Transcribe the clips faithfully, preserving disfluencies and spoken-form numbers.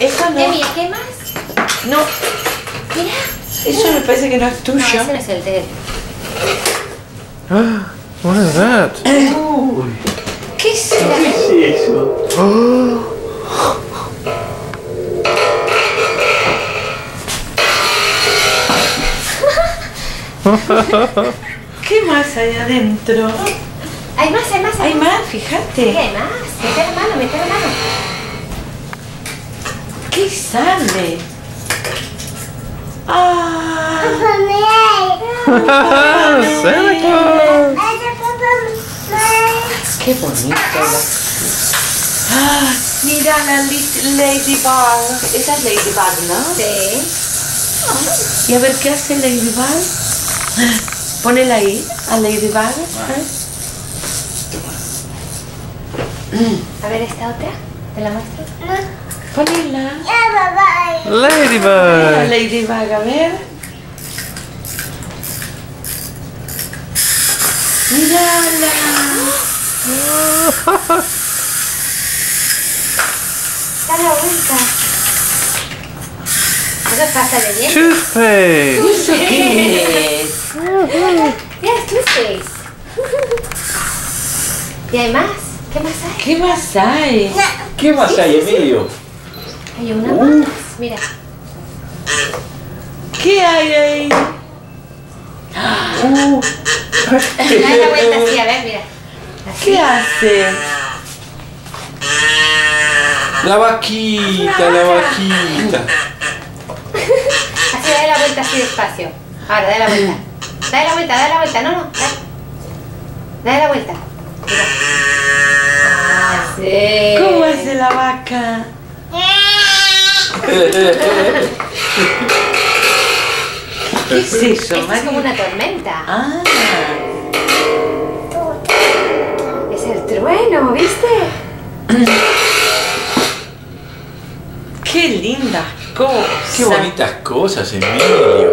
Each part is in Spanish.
Eso no. Emi, ¿qué más? No. Mira. Eso me parece que no es tuyo. No, ese no es el de él. What is that? Uh, ¿Qué es eso? ¿Qué es eso? Oh. ¿Qué más hay adentro? Hay más, hay más, hay, Hay más, fíjate. ¿Qué hay más? Mete la mano, mete la mano. ¿Qué sale? ¡Ah! Santa Claus. ¡Qué bonito! ¡Ah! Mira la Ladybug. Esa es Ladybug, ¿no? Sí. Y a ver qué hace Ladybug. Ponela ahí, a Ladybug. ¿Eh? A ver esta otra. ¿Te la muestro? Ponela. La Ladybug. Ladybug, a ver. Mírala. Da la vuelta. Eso es pasta de dientes. Toothpaste. ¿Eso qué es? Mira, es Toothpaste. ¿Y hay más? ¿Qué más hay? ¿Qué más hay? ¿Qué más hay, Emilio? Hay una más. Mira. ¿Qué hay ahí? Uh. Da la vuelta así, a ver, mira. Así. ¿Qué hace? La vaquita, la vaquita. Así, dale la vuelta así despacio. Ahora, dale la vuelta. Dale la vuelta, dale la vuelta. No, no. Dale, dale la vuelta. Mira. Así. ¿Cómo hace la vaca? ¿Qué es eso, Esto es Mari? como una tormenta. Ah, Es el trueno, ¿viste? qué lindas cosas. Qué bonitas cosas, Emilio.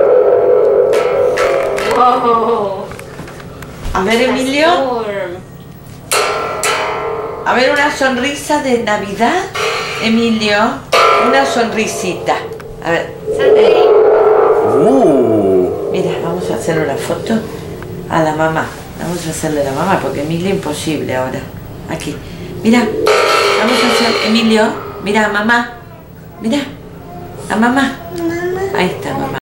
Oh, A ver, Emilio. Storm. A ver, una sonrisa de Navidad. Emilio, una sonrisita. A ver, Sonreí. Uh. mira, vamos a hacer una foto a la mamá. Vamos a hacerle a la mamá porque Emilio imposible ahora. Aquí. Mira, vamos a hacer, Emilio, mira a mamá. Mira, a mamá. Ahí está mamá.